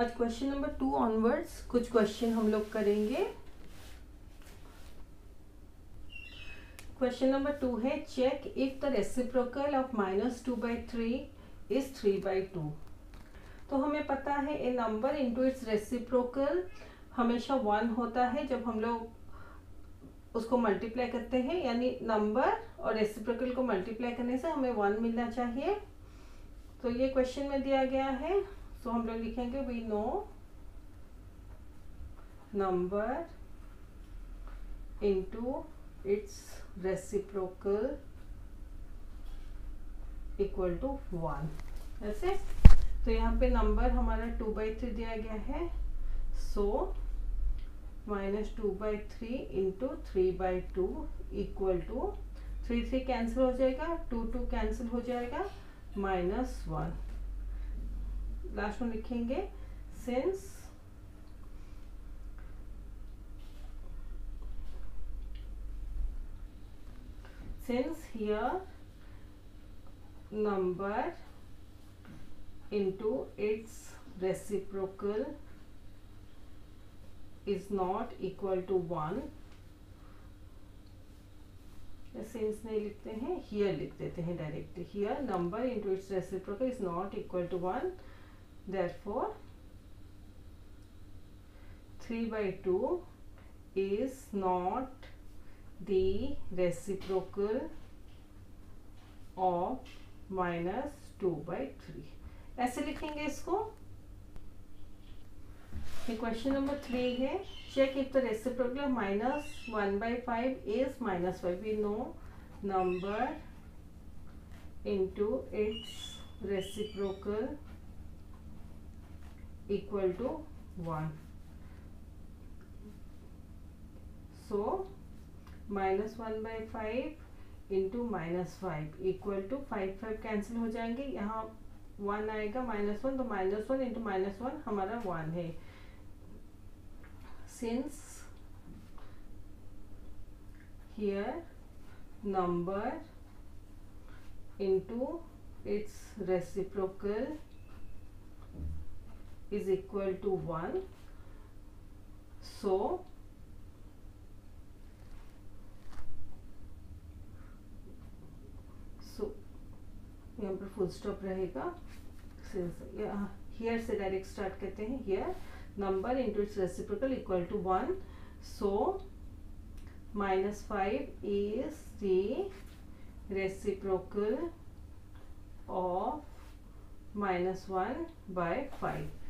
आज question number 2 onwards कुछ question हम लोग करेंगे। क्वेश्चन नंबर 2 है check if the reciprocal of -2/3 is 3/2। तो हमें पता है a number into its reciprocal हमेशा 1 होता है जब हम लोग उसको मल्टीप्लाई करते हैं, यानी नंबर और रेसिप्रोकल को मल्टीप्लाई करने से हमें 1 मिलना चाहिए। तो ये क्वेश्चन में दिया गया है। सो हम लोग लिखेंगे we know number into its reciprocal equal to 1। ऐसे तो यहाँ पे नंबर हमारा 2/3 दिया गया है। So -2/3 into 3/2 equal to 3 cancel हो जाएगा, 2 कैंसिल हो जाएगा, -1। लास्ट में लिखेंगे since here number into its reciprocal is not equal to 1। Since नहीं लिखते हैं, here लिख देते हैं directly. here number into its reciprocal is not equal to 1, therefore 3/2 is not the reciprocal of -2/3। ऐसे लिखेंगे इसको। क्वेश्चन नंबर 3 है check if the reciprocal of -1/5 is -5। We know number into its reciprocal equal to 1। So -1/5 into -5 equal to 5 cancel हो जाएंगे, यहाँ 1 आएगा, -1 तो -1 into -1 हमारा 1 है। Since here number into its reciprocal is equal to 1, so यहाँ पर फुल स्टॉप रहेगा। हियर से डायरेक्ट स्टार्ट करते हैं। Here number into its reciprocal equal to 1, so -5 is the reciprocal of -1/5।